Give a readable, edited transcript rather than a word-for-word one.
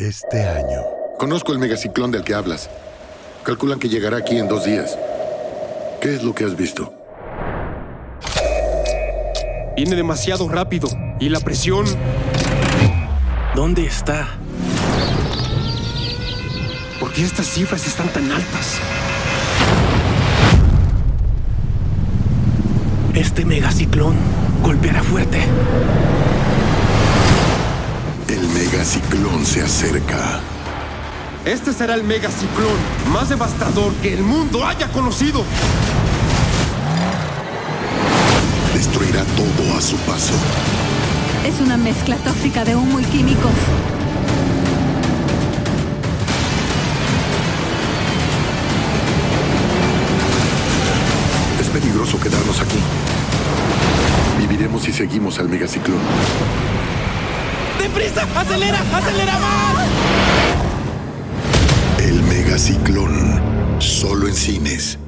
este año. Conozco el megaciclón del que hablas. Calculan que llegará aquí en 2 días. ¿Qué es lo que has visto? Viene demasiado rápido. ¿Y la presión? ¿Dónde está? ¿Por qué estas cifras están tan altas? Este megaciclón golpeará fuerte. El megaciclón se acerca. Este será el megaciclón más devastador que el mundo haya conocido. Destruirá todo a su paso. Es una mezcla tóxica de humo y químicos. Es peligroso quedarnos aquí. Viviremos si seguimos al megaciclón. ¡Deprisa! ¡Acelera! ¡Acelera más! El megaciclón, solo en cines.